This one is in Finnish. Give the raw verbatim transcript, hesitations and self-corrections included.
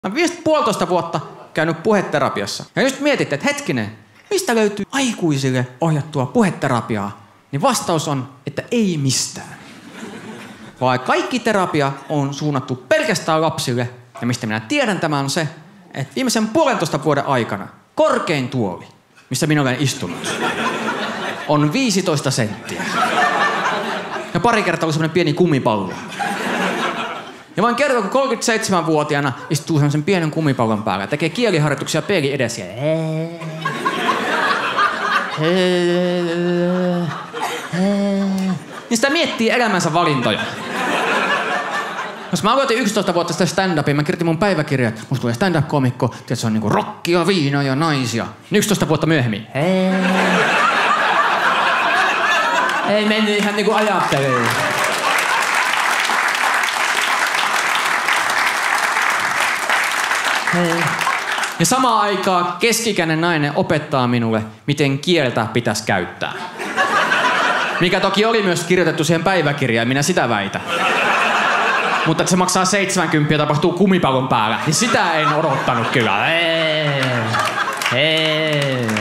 Mä oon viisi puolitoista vuotta käynyt puheterapiassa. Ja just mietitte, että hetkinen, mistä löytyy aikuisille ohjattua puheterapiaa? Niin vastaus on, että ei mistään. Vaan kaikki terapia on suunnattu pelkästään lapsille. Ja mistä minä tiedän tämän on se, että viimeisen puolentoista vuoden aikana korkein tuoli, missä minä olen istunut, on viisitoista senttiä. Ja pari kertaa oli semmoinen pieni kumipallo. Ja voin kertoa, kun kolmekymmentäseitsemänvuotiaana istuu semmoisen pienen kumipallon päällä ja tekee kieliharjoituksia peilin edessä. Niin sitä miettii elämänsä valintoja. Jos mä aloitin yksitoista vuotta sitä stand-upia, mä kirjoitin mun päiväkirjaa, että musta tulee stand-up-komikko, että se on niinku rockia, viinaa ja naisia. Niin yksitoista vuotta myöhemmin. Ei mennyt ihan niinku ajatteluun. Hei. Ja samaan aikaan keski-ikäinen nainen opettaa minulle, miten kieltä pitäisi käyttää. Mikä toki oli myös kirjoitettu siihen päiväkirjaan, minä sitä väitän. Mutta että se maksaa seitsemänkymmentä ja tapahtuu kumipallon päällä, niin sitä en odottanut kyllä. Hei. Hei.